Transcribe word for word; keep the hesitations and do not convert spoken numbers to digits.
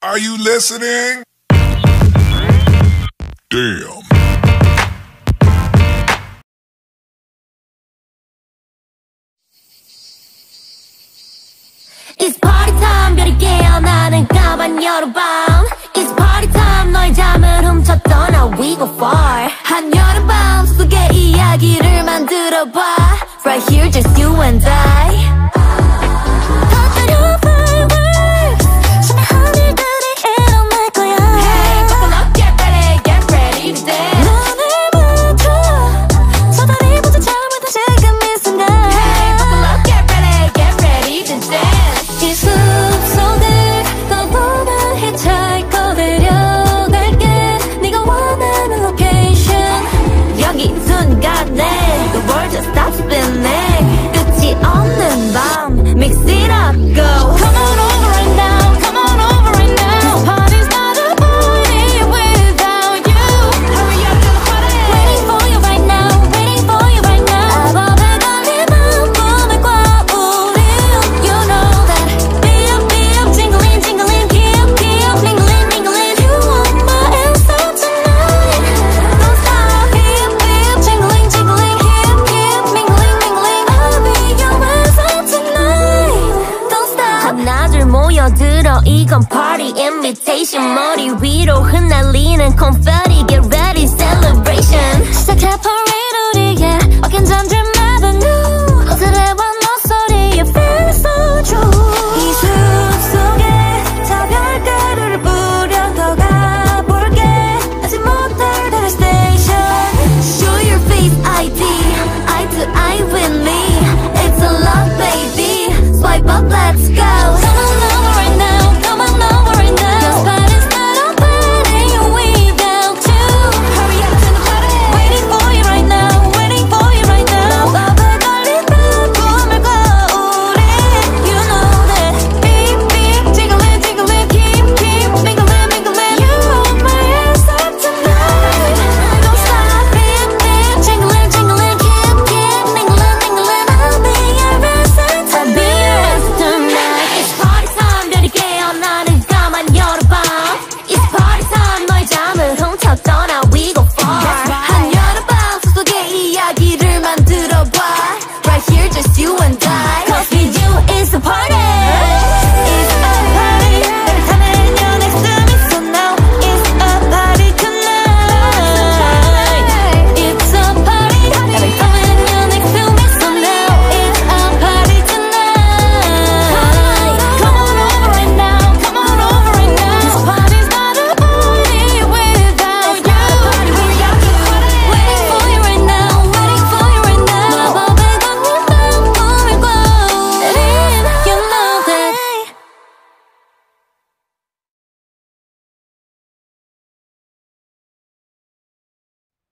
Are you listening? Damn. It's party time, 별이 깨어나는 까만 여름밤. It's party time, 너의 잠을 훔쳤던 now we go far. 한여름밤 속의 이야기를 만들어봐. Right here, just you and I. Stop spinning. 끝이 없는 밤. Mix it up, go. Come on over right now. Come on over right now. This party's not a party without you. Hurry up to the party. Waiting for you right now. Waiting for you right now. 밤에 걸린 밤 꿈에 꿔 우리. You know that. Be up, be up, jingling, jingling. Keep, keep, mingling, mingling. You want my answer tonight. Don't stop. Keep, keep, jingling, jingling. 하나둘 모여들어 이건 party invitation. 머리 위로 흩날리는 confetti. Get ready celebration. 시작해 parade 우리의 어깨 잠들 avenue. 어디래